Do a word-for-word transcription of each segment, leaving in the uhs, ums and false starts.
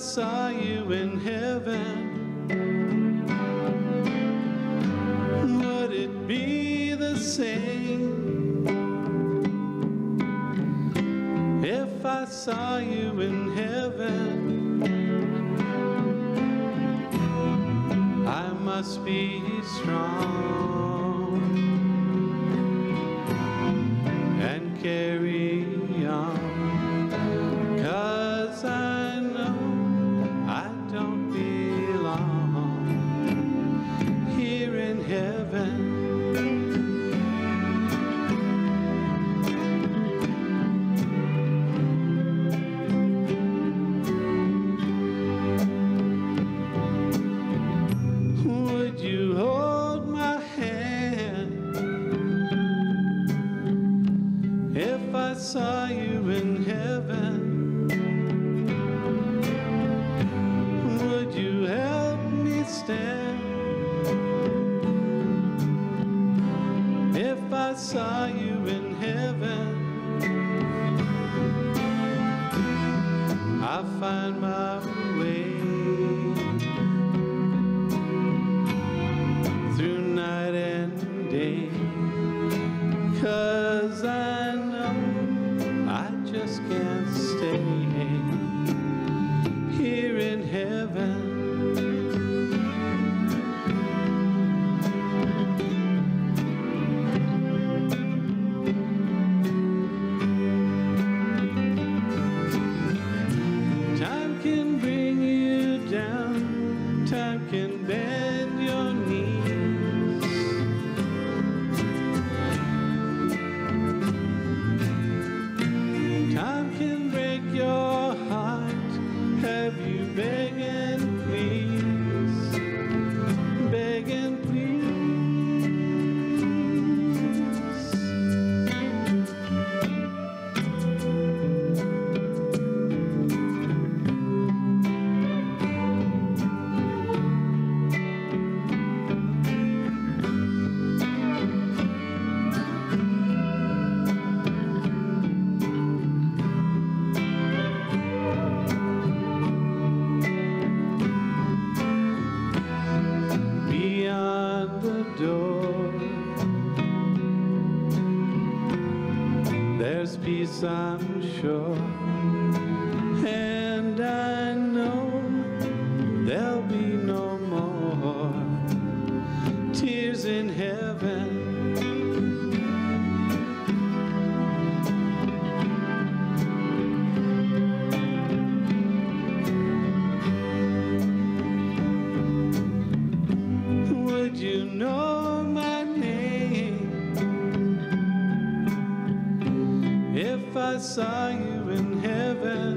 saw you in heaven, would it be the same? If I saw you in heaven, I must be strong and carry on, 'cause I know I don't belong here in heaven. Would you hold my hand if I saw you in heaven? Would you help me stand if I saw you in heaven? I find my way through night and day, 'cause I know I just can't stay here in heaven. Time can bring you down, time can bend your knees, time can break your heart, have you beg and please, beg and please. Beyond the door, there's peace, I'm sure, and I know there'll be no more tears in heaven. Would you know my name if I saw you in heaven?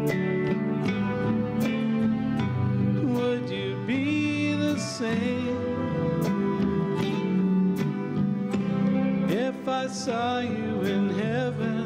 Would you be the same if I saw you in heaven?